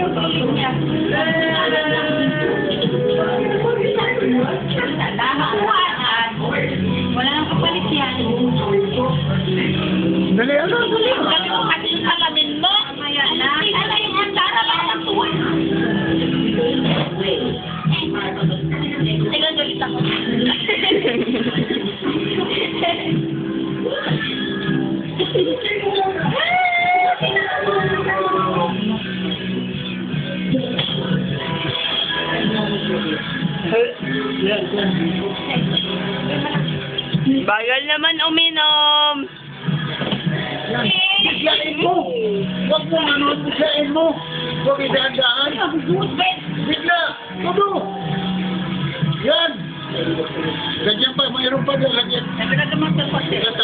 Wala nang kapalit yan. Dali, ano? Dali. Sabi ko kasi yung salamin mo. Maya na. Ala yung antara lang ng tuwa. Teka, galit ako. Bagal naman uminom. Biglain mo. Huwag mo ano, biglain mo. Huwag idaan-daan. Bigla. Todo. Yan. Ganyan pa, mayroon pa dyan. Lagyan. Sabi na naman sa pati.